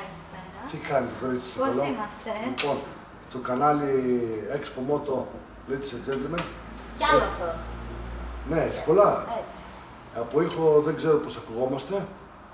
Καλησπέρα. Τι κάνετε, κορίτσι? Πώς είμαστε? Λοιπόν, το κανάλι Expo Moto Ladies and Gentlemen. Κι άλλο αυτό. Ναι, έχει πολλά. Έτσι. Από ήχο δεν ξέρω πώς ακουγόμαστε.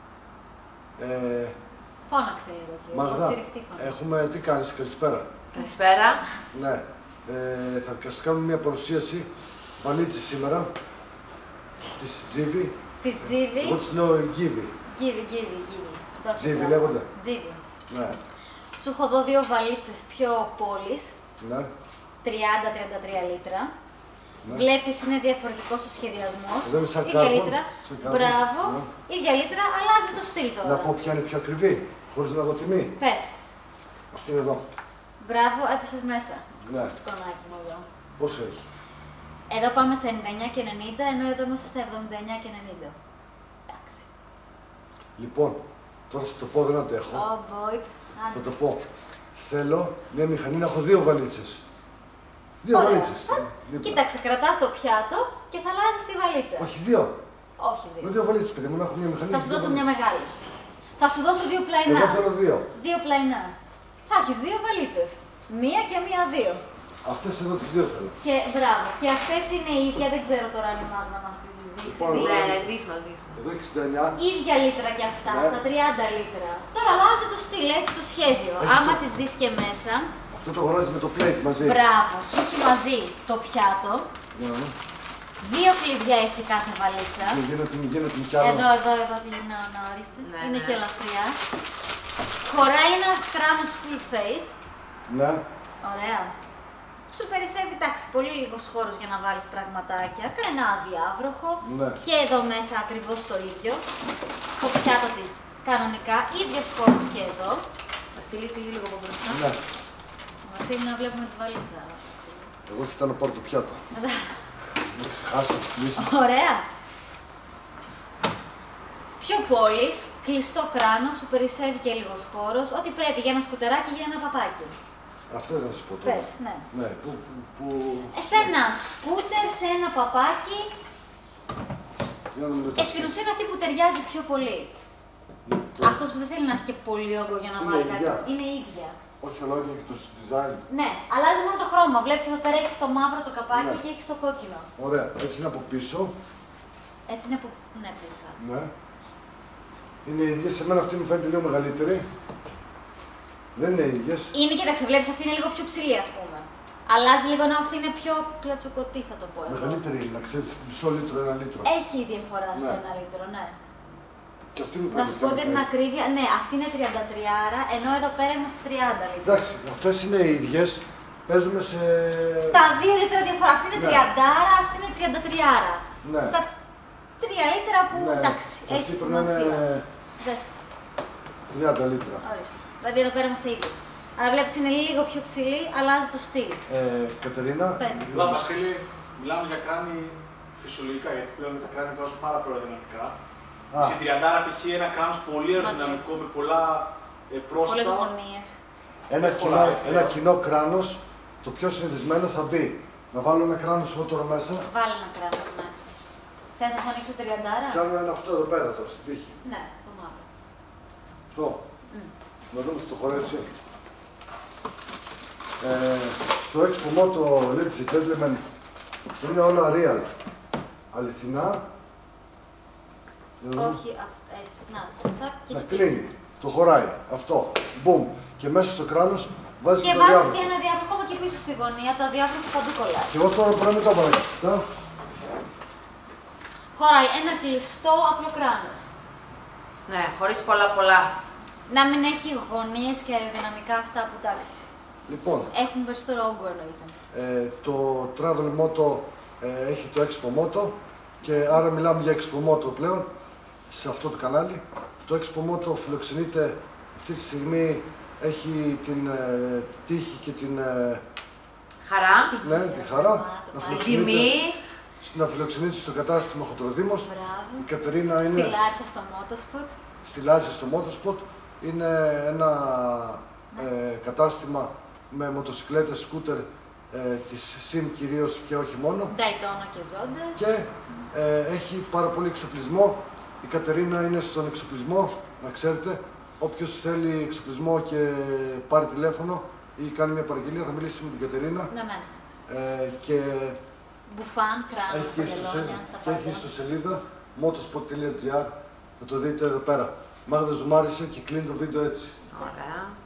Φώναξε λίγο εκεί. Μαγδά, έχουμε, τι κάνεις, καλησπέρα. Καλησπέρα. Ναι, θα σας κάνουμε μια παρουσίαση βαλίτσης σήμερα. Της Givi. Της Givi. Εγώ της λέω Givi. Givi. Givi λέγονται. Givi. Ναι. Σου έχω δω δύο βαλίτσες πιο πόλης. Ναι. 30-33 λίτρα. Ναι. Βλέπεις είναι διαφορετικός ο σχεδιασμός. Δεν είναι σαν ίδια κάρπον, λίτρα. σαν κάρπον. Μπράβο. Ναι. Ίδια λίτρα, αλλάζει το στυλ τώρα. Να πω ποια είναι πιο ακριβή, χωρίς να δω τιμή. Πες. Αυτή είναι εδώ. Μπράβο, έπεσες μέσα. Ναι. Σκονάκι μου εδώ. Πόσο έχει? Εδώ πάμε στα 99 και 90, ενώ εδώ είμαστε στα 79 και 90. Εντάξει. Λοιπόν, τώρα θα το πω, δεν αντέχω. Oh boy. Θα το πω. Θέλω μια μηχανή να έχω δύο βαλίτσες. Δύο Ωραία. βαλίτσες. Κοίταξε, κρατάς το πιάτο και θα αλλάζεις τη βαλίτσα. Όχι δύο. Όχι Με δύο. δύο βαλίτσες, παιδί μου, να έχω μια μηχανή. Θα σου δώσω μια μεγάλη. Θα σου δώσω δύο πλαϊνά. Εγώ θέλω δύο. Δύο πλαϊνά. Θα έχεις δύο βαλίτσες. Μία και μία δύο. Αυτές εδώ τις δύο θέλω. Και μπράβο. Και αυτές είναι οι ίδια, δεν ξέρω τώρα αν η Μάγνα μας τη δείχνει. Λοιπόν, Ναι, δείχνω. Εδώ έχει 69. Ίδια λίτρα και αυτά, Ναι. στα 30 λίτρα. Τώρα αλλάζει το στυλ, έτσι το σχέδιο. Έχει Άμα το- τις δεις και μέσα, Αυτό το αγοράζει με το plate μαζί. μπράβο, σου έχει μαζί το πιάτο. Ναι. Δύο κλειδιά έχει κάθε βαλίτσα. Μην γίνεται κι άλλο. Εδώ κλείνω να ορίστε. Ναι, Είναι ναι. και ελαφριά. Χωράει ένα κράνος full face. Ναι. Ωραία. Σου περισσεύει, εντάξει, πολύ λίγος χώρος για να βάλεις πραγματάκια. Κάνε ένα αδιάβροχο. Ναι. Και εδώ μέσα ακριβώς το ίδιο. Το πιάτο της κανονικά. Ίδιος χώρος και εδώ. Βασίλη, φύγει λίγο από μπροστά. Ναι. Βασίλη, να βλέπουμε τη βαλίτσα. Βασίλη. Εγώ κοιτάω να πάρω το πιάτο. Δεν ξεχάσα. Ωραία. Πιο πόλης, κλειστό κράνος, σου περισσεύει και λίγος χώρος. Ό,τι πρέπει για ένα σκουτεράκι ή για ένα παπάκι. Αυτό θα σου πω τώρα. Πες, ναι. Ναι. Που... Σε ένα σκούτερ, σε ένα παπάκι. Για να δούμε το Στην ουσία είναι αυτή που ταιριάζει πιο πολύ. Ναι. Αυτός που δεν θέλει να έχει και πολύ όγκο για να Είναι βάλει κάτι. ίδια. Είναι ίδια. Όχι ολόκληρο και το design. Ναι, αλλάζει μόνο το χρώμα. Βλέπεις εδώ πέρα έχεις το μαύρο το καπάκι Ναι. και έχεις το κόκκινο. Ωραία. Έτσι είναι από πίσω. Έτσι είναι που. Ναι, πίσω. Ναι. Είναι ίδιες. Σε μένα αυτή μου φαίνεται λίγο μεγαλύτερη. Δεν είναι ίδιες. Είναι, κοίταξε, βλέπεις αυτή είναι λίγο πιο ψηλή, ας πούμε. Αλλάζει λίγο ενώ αυτή είναι πιο πλατσοκοτή, θα το πω εγώ. Μεγαλύτερη είναι, να ξέρεις, μισό λίτρο, ένα λίτρο. Έχει διαφορά στο Ναι. ένα λίτρο, ναι. Και αυτή μου Να φαίνεται. σου πω πιο για την μικρή. ακρίβεια, ναι, αυτή είναι 33, ενώ εδώ πέρα είμαστε 30 λίτρα. Εντάξει, αυτές είναι οι ίδιες. Παίζουμε σε. Στα 2 λίτρα διαφορά. Αυτή είναι Ναι. 30, αυτή είναι 33. Ναι. Στα 3 λίτρα που Ναι. εντάξει, Αυτή έχει πρέπει να είναι σημασία. Δες το. 30 λίτρα. Ορίστε. Δηλαδή εδώ πέρα είμαστε ίδιες. Αλλά βλέπεις είναι λίγο πιο ψηλή, αλλάζει το στυλ. Κατερίνα. Πες μου. Εδώ, Βασίλη, μιλάμε για κράνη φυσιολογικά, γιατί πλέον τα κράνη βγάζουν πάρα πολλά αεροδυναμικά. Α. Στην 30 π.χ. ένα κράνος πολύ αεροδυναμικό με πολλά Πολλές πρόσωπα. γωνίες. Ένα κοινό κράνος, το πιο συνηθισμένο θα μπει. Να βάλω ένα κράνος τώρα μέσα. Βάλει ένα κράνος μέσα. Θες να σου ανοίξω 30? Κάνω ένα αυτό εδώ πέρα τώρα στην τύχη. Ναι, το μαύρο. Αυτό. Να δούμε στο χωρέσει. Στο Expo Moto Ladies and Gentlemen είναι όλα real. Αληθινά. Όχι, έτσι. Να, τσακ και Να έχει κλείνει. Το χωράει. Αυτό. Μπουμ. Και μέσα στο κράνος βάζει Και το βάζει διάβροχο. και ένα διάβροχο ακόμα και πίσω στη γωνία, το διάβροχο παντού κολλάει. Και εγώ τώρα μπορεί να μην το απαραίτητα. Χωράει ένα κλειστό απλό κράνος. Ναι, χωρίς πολλά. Να μην έχει γωνίες και αεροδυναμικά αυτά που εντάξει. Λοιπόν, Έχουν περισσότερο όγκο εννοείται. το Travel Moto έχει το Expo Moto και άρα μιλάμε για Expo Moto πλέον σε αυτό το κανάλι. Το Expo Moto φιλοξενείται αυτή τη στιγμή, έχει την τύχη και την, Χαρά. ναι, τη χαρά να φιλοξενείται, Τιμή. να φιλοξενείται στο κατάστημα Χοντροδήμος. Μπράβο. Η Κατερίνα Στη είναι Λάρισα στο Motospot. στη Λάρισα στο Motospot. Είναι ένα κατάστημα με μοτοσυκλέτες, σκούτερ της SIM κυρίως και όχι μόνο. Daytona και Zonda. Και έχει πάρα πολύ εξοπλισμό. Η Κατερίνα είναι στον εξοπλισμό, να ξέρετε. Όποιος θέλει εξοπλισμό και πάρει τηλέφωνο ή κάνει μια παραγγελία, θα μιλήσει με την Κατερίνα. Ναι, ναι. Και Μπουφάν, κράνος, παντελόνια, τα πάντα. έχει ιστοσελίδα motorsport.gr. Θα το δείτε εδώ πέρα. Μάγδα ζουμάρισε και κλείνει το βίντεο έτσι. Ωραία.